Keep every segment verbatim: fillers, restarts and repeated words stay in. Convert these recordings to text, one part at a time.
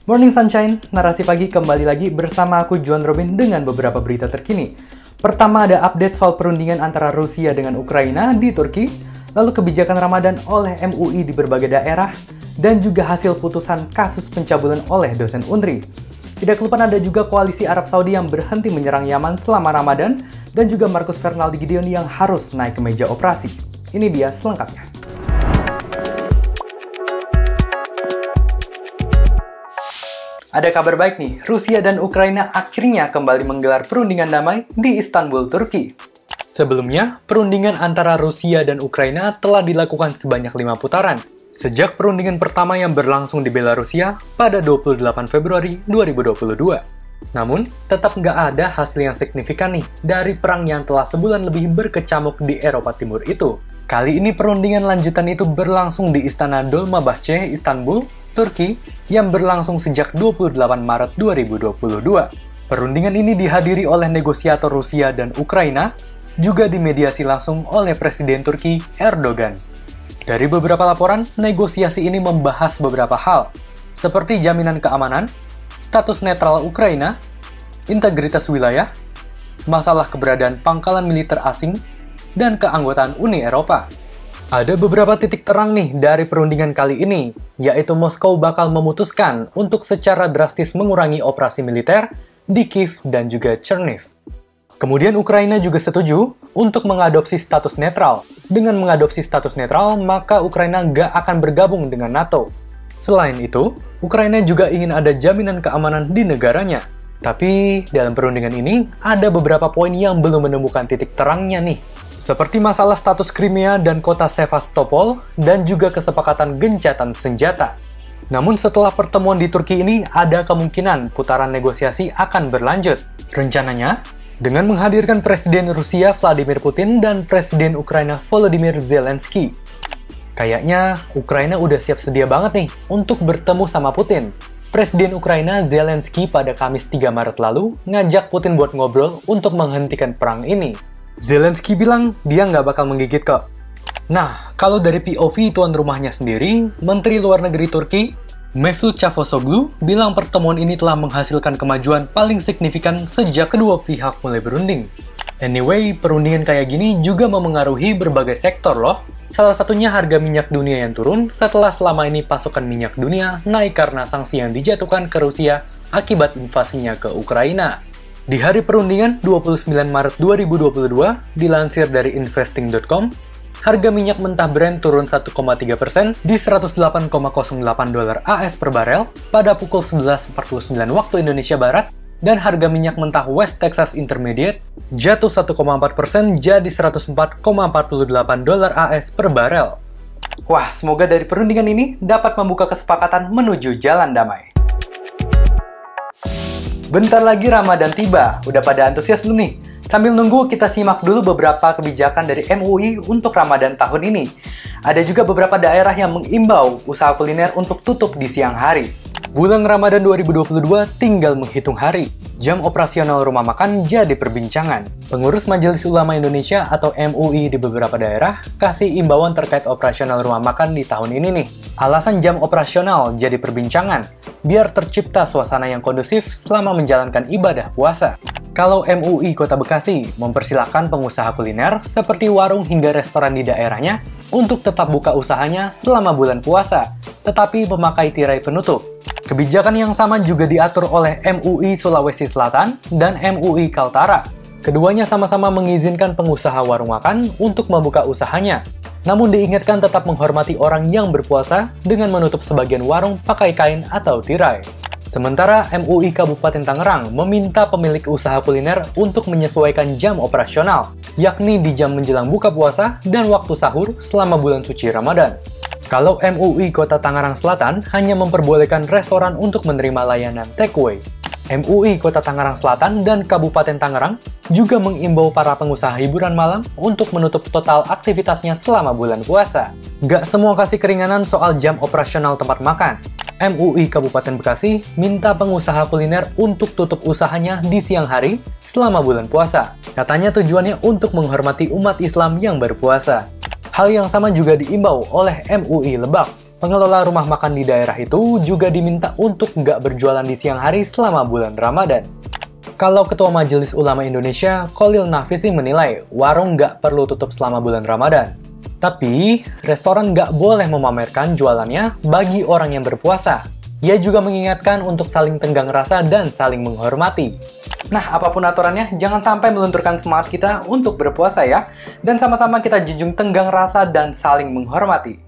Morning Sunshine, narasi pagi kembali lagi bersama aku Juan Robin dengan beberapa berita terkini. Pertama ada update soal perundingan antara Rusia dengan Ukraina di Turki, lalu kebijakan Ramadan oleh M U I di berbagai daerah, dan juga hasil putusan kasus pencabulan oleh dosen Unri. Tidak kelupaan ada juga koalisi Arab Saudi yang berhenti menyerang Yaman selama Ramadan, dan juga Marcus Fernaldi Gideon yang harus naik ke meja operasi. Ini dia selengkapnya. Ada kabar baik nih, Rusia dan Ukraina akhirnya kembali menggelar perundingan damai di Istanbul, Turki. Sebelumnya, perundingan antara Rusia dan Ukraina telah dilakukan sebanyak lima putaran, sejak perundingan pertama yang berlangsung di Belarusia pada dua puluh delapan Februari dua ribu dua puluh dua. Namun, tetap nggak ada hasil yang signifikan nih dari perang yang telah sebulan lebih berkecamuk di Eropa Timur itu. Kali ini perundingan lanjutan itu berlangsung di Istana Dolmabahce, Istanbul, Turki, yang berlangsung sejak dua puluh delapan Maret dua ribu dua puluh dua. Perundingan ini dihadiri oleh negosiator Rusia dan Ukraina, juga dimediasi langsung oleh Presiden Turki Erdogan. Dari beberapa laporan, negosiasi ini membahas beberapa hal, seperti jaminan keamanan, status netral Ukraina, integritas wilayah, masalah keberadaan pangkalan militer asing, dan keanggotaan Uni Eropa. Ada beberapa titik terang nih dari perundingan kali ini, yaitu Moskow bakal memutuskan untuk secara drastis mengurangi operasi militer di Kiev dan juga Chernihiv. Kemudian Ukraina juga setuju untuk mengadopsi status netral. Dengan mengadopsi status netral, maka Ukraina nggak akan bergabung dengan NATO. Selain itu, Ukraina juga ingin ada jaminan keamanan di negaranya. Tapi, dalam perundingan ini, ada beberapa poin yang belum menemukan titik terangnya nih. Seperti masalah status Crimea dan kota Sevastopol, dan juga kesepakatan gencatan senjata. Namun setelah pertemuan di Turki ini, ada kemungkinan putaran negosiasi akan berlanjut. Rencananya, dengan menghadirkan Presiden Rusia Vladimir Putin dan Presiden Ukraina Volodymyr Zelensky. Kayaknya Ukraina udah siap sedia banget nih untuk bertemu sama Putin. Presiden Ukraina Zelensky pada Kamis tiga Maret lalu ngajak Putin buat ngobrol untuk menghentikan perang ini. Zelensky bilang dia nggak bakal menggigit kok. Nah, kalau dari P O V tuan rumahnya sendiri, Menteri Luar Negeri Turki, Mevlut Cavusoglu, bilang pertemuan ini telah menghasilkan kemajuan paling signifikan sejak kedua pihak mulai berunding. Anyway, perundingan kayak gini juga memengaruhi berbagai sektor loh. Salah satunya harga minyak dunia yang turun setelah selama ini pasokan minyak dunia naik karena sanksi yang dijatuhkan ke Rusia akibat invasinya ke Ukraina. Di hari perundingan dua puluh sembilan Maret dua ribu dua puluh dua, dilansir dari investing dot com, harga minyak mentah Brent turun satu koma tiga persen di seratus delapan koma nol delapan dolar A S per barel pada pukul sebelas empat puluh sembilan waktu Indonesia Barat, dan harga minyak mentah West Texas Intermediate jatuh satu koma empat persen jadi seratus empat koma empat delapan dolar A S per barel. Wah, semoga dari perundingan ini dapat membuka kesepakatan menuju jalan damai. Bentar lagi Ramadan tiba, udah pada antusias belum nih? Sambil nunggu, kita simak dulu beberapa kebijakan dari M U I untuk Ramadan tahun ini. Ada juga beberapa daerah yang mengimbau usaha kuliner untuk tutup di siang hari. Bulan Ramadan dua ribu dua puluh dua tinggal menghitung hari. Jam operasional rumah makan jadi perbincangan. Pengurus Majelis Ulama Indonesia atau M U I di beberapa daerah kasih imbauan terkait operasional rumah makan di tahun ini nih. Alasan jam operasional jadi perbincangan, biar tercipta suasana yang kondusif selama menjalankan ibadah puasa. Kalau M U I Kota Bekasi mempersilahkan pengusaha kuliner seperti warung hingga restoran di daerahnya untuk tetap buka usahanya selama bulan puasa, tetapi memakai tirai penutup. Kebijakan yang sama juga diatur oleh M U I Sulawesi Selatan dan M U I Kaltara. Keduanya sama-sama mengizinkan pengusaha warung makan untuk membuka usahanya. Namun diingatkan tetap menghormati orang yang berpuasa dengan menutup sebagian warung pakai kain atau tirai. Sementara M U I Kabupaten Tangerang meminta pemilik usaha kuliner untuk menyesuaikan jam operasional, yakni di jam menjelang buka puasa dan waktu sahur selama bulan suci Ramadan. Kalau M U I Kota Tangerang Selatan hanya memperbolehkan restoran untuk menerima layanan takeaway. M U I Kota Tangerang Selatan dan Kabupaten Tangerang juga mengimbau para pengusaha hiburan malam untuk menutup total aktivitasnya selama bulan puasa. Gak semua kasih keringanan soal jam operasional tempat makan. M U I Kabupaten Bekasi minta pengusaha kuliner untuk tutup usahanya di siang hari selama bulan puasa. Katanya tujuannya untuk menghormati umat Islam yang berpuasa. Hal yang sama juga diimbau oleh M U I Lebak. Pengelola rumah makan di daerah itu juga diminta untuk nggak berjualan di siang hari selama bulan Ramadan. Kalau Ketua Majelis Ulama Indonesia, Khalil Nafisi menilai warung nggak perlu tutup selama bulan Ramadan. Tapi, restoran nggak boleh memamerkan jualannya bagi orang yang berpuasa. Ia juga mengingatkan untuk saling tenggang rasa dan saling menghormati. Nah, apapun aturannya, jangan sampai melunturkan semangat kita untuk berpuasa ya. Dan sama-sama kita junjung tenggang rasa dan saling menghormati.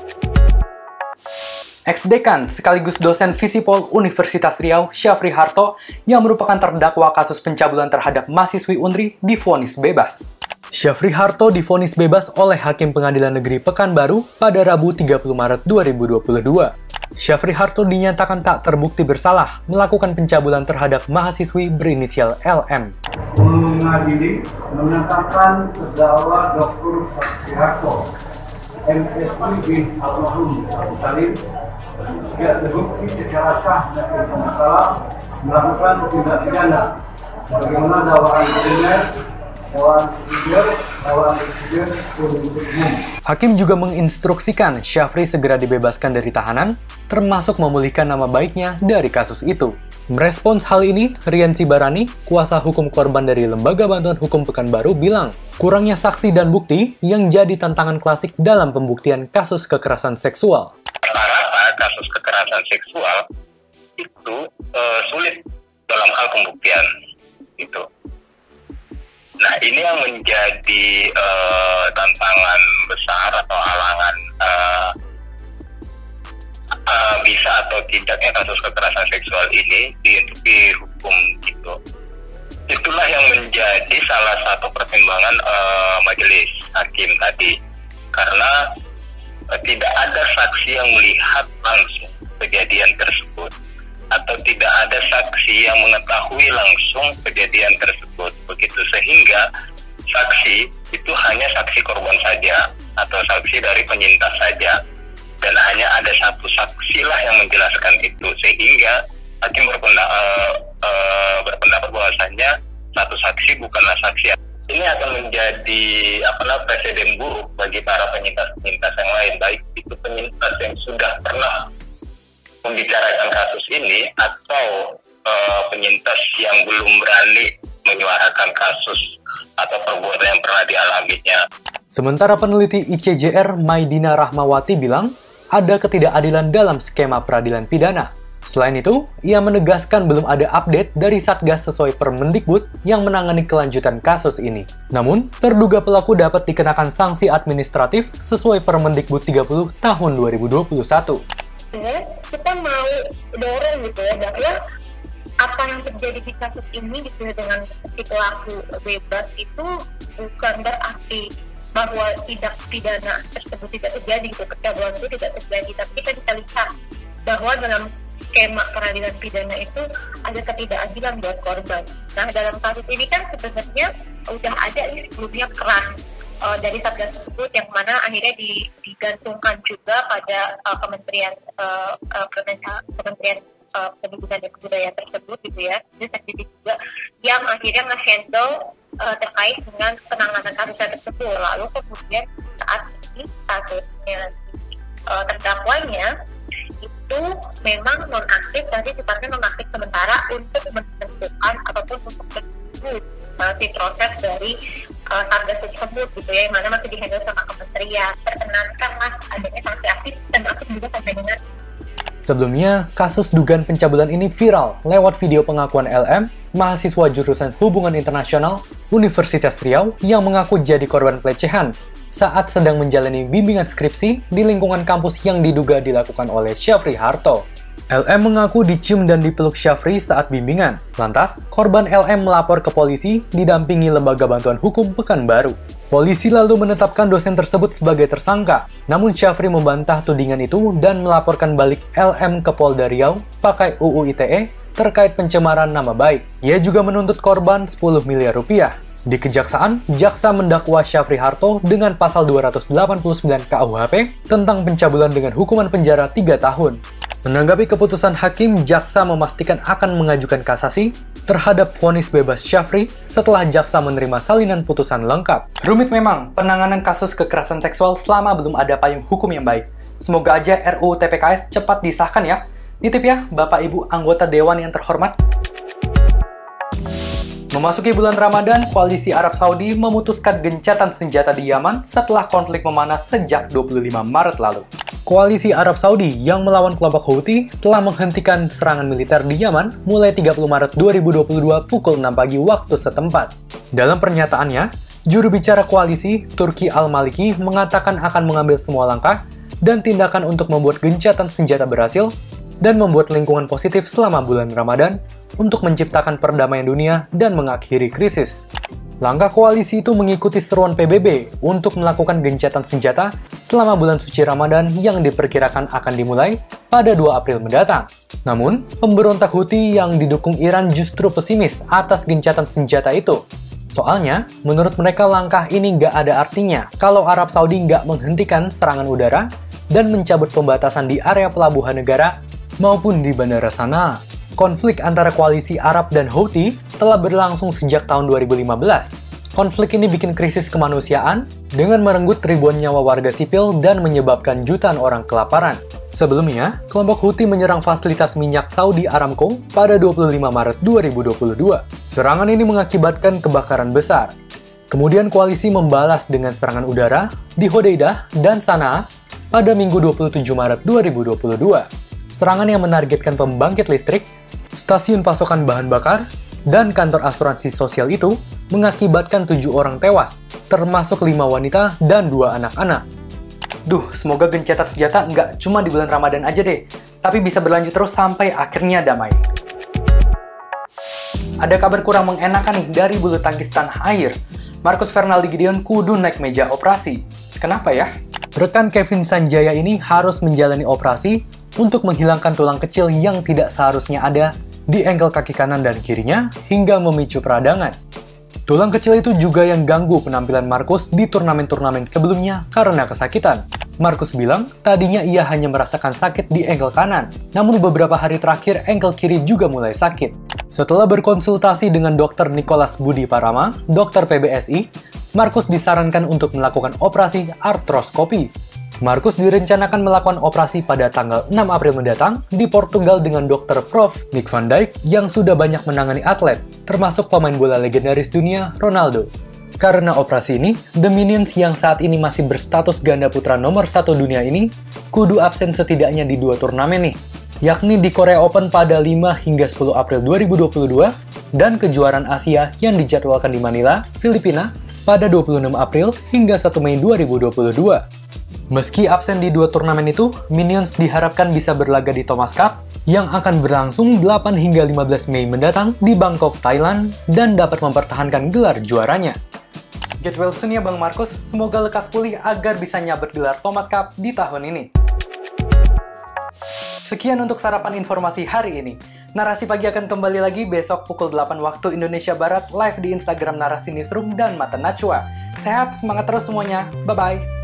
Ex-dekan sekaligus dosen Visipol Universitas Riau, Syafri Harto, yang merupakan terdakwa kasus pencabulan terhadap mahasiswi Unri, divonis bebas. Syafri Harto divonis bebas oleh Hakim Pengadilan Negeri Pekanbaru pada Rabu tiga puluh Maret dua ribu dua puluh dua. Syafri Harto dinyatakan tak terbukti bersalah melakukan pencabulan terhadap mahasiswi berinisial L M. Mengadili menyatakan terdakwa Doktor Syafri Harto, M Si bin almarhum Abu Salim, tidak terbukti secara sah dan bermasalah melakukan tindak pidana sebagaimana dakwaan primer, dakwaan ketiga, dakwaan ketiga penuntut umum. Hakim juga menginstruksikan Syafri segera dibebaskan dari tahanan, termasuk memulihkan nama baiknya dari kasus itu. Merespons hal ini, Rian Sibarani, kuasa hukum korban dari Lembaga Bantuan Hukum Pekanbaru, bilang kurangnya saksi dan bukti yang jadi tantangan klasik dalam pembuktian kasus kekerasan seksual. Rata-rata kasus kekerasan seksual itu uh, sulit dalam hal pembuktian itu. Nah, ini yang menjadi uh, tantangan besar atau halangan uh, uh, bisa atau tidaknya kasus kekerasan seksual ini di, untuk dihukum gitu. Itulah yang menjadi salah satu pertimbangan uh, majelis hakim tadi, karena uh, tidak ada saksi yang melihat langsung kejadian tersebut atau tidak ada saksi yang mengetahui langsung kejadian tersebut, begitu sehingga saksi itu hanya saksi korban saja atau saksi dari penyintas saja, dan hanya ada satu saksi lah yang menjelaskan itu, sehingga hakim berpendapat, uh, uh, berpendapat bahwasanya satu saksi bukanlah saksi. Ini akan menjadi apa namanya presiden buruk bagi para penyintas-penyintas yang lain, baik itu penyintas yang sudah pernah membicarakan kasus ini atau uh, penyintas yang belum berani menyuarakan kasus atau perbuatan yang pernah dialaminya. Sementara peneliti I C J R Maidina Rahmawati bilang ada ketidakadilan dalam skema peradilan pidana. Selain itu, ia menegaskan belum ada update dari Satgas sesuai Permendikbud yang menangani kelanjutan kasus ini. Namun, terduga pelaku dapat dikenakan sanksi administratif sesuai Permendikbud tiga puluh tahun dua ribu dua puluh satu. Kita mau dorong gitu ya, bahwa apa yang terjadi di kasus ini gitu dengan si pelaku bebas itu bukan berarti bahwa tidak pidana tersebut tidak terjadi, gitu, pencabulan itu tidak terjadi, tapi kita bisa lihat bahwa dalam skema peradilan pidana itu ada ketidakadilan buat korban. Nah, dalam kasus ini kan sebenarnya udah ada nih sebelumnya keran Uh, dari Satgas tersebut yang mana akhirnya digantungkan juga pada uh, Kementerian uh, uh, Kementerian uh, Pendidikan dan Kebudayaan tersebut gitu ya, jadi juga yang akhirnya nge-handle uh, terkait dengan penanganan kasus tersebut. Lalu kemudian saat ini kasusnya uh, terdakwanya itu memang nonaktif, jadi sifatnya nonaktif sementara untuk menentukan ataupun untuk menunggu masih proses dari uh, Satgas tersebut gitu ya, yang mana masih dihandle sama kementerian. Perkenankan mas adanya sanksi aktif dan aktif juga sampai dengan. Sebelumnya, kasus dugaan pencabulan ini viral lewat video pengakuan L M, mahasiswa jurusan Hubungan Internasional Universitas Riau yang mengaku jadi korban pelecehan saat sedang menjalani bimbingan skripsi di lingkungan kampus yang diduga dilakukan oleh Syafri Harto. L M mengaku dicium dan dipeluk Syafri saat bimbingan. Lantas, korban L M melapor ke polisi didampingi Lembaga Bantuan Hukum Pekanbaru. Polisi lalu menetapkan dosen tersebut sebagai tersangka. Namun Syafri membantah tudingan itu dan melaporkan balik L M ke Polda Riau pakai U U I T E terkait pencemaran nama baik. Ia juga menuntut korban sepuluh miliar rupiah. Di Kejaksaan, jaksa mendakwa Syafri Harto dengan pasal dua ratus delapan puluh sembilan K U H P tentang pencabulan dengan hukuman penjara tiga tahun. Menanggapi keputusan hakim, jaksa memastikan akan mengajukan kasasi terhadap vonis bebas Syafri setelah jaksa menerima salinan putusan lengkap. Rumit memang penanganan kasus kekerasan seksual selama belum ada payung hukum yang baik. Semoga aja R U U T P K S cepat disahkan ya. Nitip ya, Bapak Ibu anggota Dewan yang terhormat. Memasuki bulan Ramadan, koalisi Arab Saudi memutuskan gencatan senjata di Yaman setelah konflik memanas sejak dua puluh lima Maret lalu. Koalisi Arab Saudi yang melawan kelompok Houthi telah menghentikan serangan militer di Yaman mulai tiga puluh Maret dua ribu dua puluh dua pukul enam pagi waktu setempat. Dalam pernyataannya, juru bicara koalisi, Turki Al-Maliki, mengatakan akan mengambil semua langkah dan tindakan untuk membuat gencatan senjata berhasil dan membuat lingkungan positif selama bulan Ramadan untuk menciptakan perdamaian dunia dan mengakhiri krisis. Langkah koalisi itu mengikuti seruan P B B untuk melakukan gencatan senjata selama bulan suci Ramadan yang diperkirakan akan dimulai pada dua April mendatang. Namun, pemberontak Houthi yang didukung Iran justru pesimis atas gencatan senjata itu. Soalnya, menurut mereka langkah ini nggak ada artinya kalau Arab Saudi nggak menghentikan serangan udara dan mencabut pembatasan di area pelabuhan negara maupun di bandara sana. Konflik antara koalisi Arab dan Houthi telah berlangsung sejak tahun dua ribu lima belas. Konflik ini bikin krisis kemanusiaan dengan merenggut ribuan nyawa warga sipil dan menyebabkan jutaan orang kelaparan. Sebelumnya, kelompok Houthi menyerang fasilitas minyak Saudi Aramco pada dua puluh lima Maret dua ribu dua puluh dua. Serangan ini mengakibatkan kebakaran besar. Kemudian koalisi membalas dengan serangan udara di Hodeidah dan Sanaa pada Minggu dua puluh tujuh Maret dua ribu dua puluh dua. Serangan yang menargetkan pembangkit listrik, stasiun pasokan bahan bakar, dan kantor asuransi sosial itu mengakibatkan tujuh orang tewas, termasuk lima wanita dan dua anak-anak. Duh, semoga gencatan senjata nggak cuma di bulan Ramadan aja deh, tapi bisa berlanjut terus sampai akhirnya damai. Ada kabar kurang mengenakan nih dari bulu tangkis tanah air. Marcus Fernaldi Gideon kudu naik meja operasi. Kenapa ya? Rekan Kevin Sanjaya ini harus menjalani operasi untuk menghilangkan tulang kecil yang tidak seharusnya ada di engkel kaki kanan dan kirinya hingga memicu peradangan. Tulang kecil itu juga yang ganggu penampilan Marcus di turnamen-turnamen sebelumnya karena kesakitan. Marcus bilang tadinya ia hanya merasakan sakit di engkel kanan, namun beberapa hari terakhir engkel kiri juga mulai sakit. Setelah berkonsultasi dengan dokter Nicholas Budi Parama, dokter P B S I, Marcus disarankan untuk melakukan operasi artroskopi. Marcus direncanakan melakukan operasi pada tanggal enam April mendatang di Portugal dengan dokter Prof Nick van Dijk yang sudah banyak menangani atlet, termasuk pemain bola legendaris dunia Ronaldo. Karena operasi ini, The Minions yang saat ini masih berstatus ganda putra nomor satu dunia ini kudu absen setidaknya di dua turnamen nih, yakni di Korea Open pada lima hingga sepuluh April dua ribu dua puluh dua dan kejuaraan Asia yang dijadwalkan di Manila, Filipina pada dua puluh enam April hingga satu Mei dua ribu dua puluh dua. Meski absen di dua turnamen itu, Minions diharapkan bisa berlaga di Thomas Cup yang akan berlangsung delapan hingga lima belas Mei mendatang di Bangkok, Thailand dan dapat mempertahankan gelar juaranya. Get well soon ya Bang Marcus, semoga lekas pulih agar bisa nyabet gelar Thomas Cup di tahun ini. Sekian untuk sarapan informasi hari ini. Narasi Pagi akan kembali lagi besok pukul delapan waktu Indonesia Barat live di Instagram Narasi Newsroom dan Mata Najwa. Sehat, semangat terus semuanya. Bye-bye.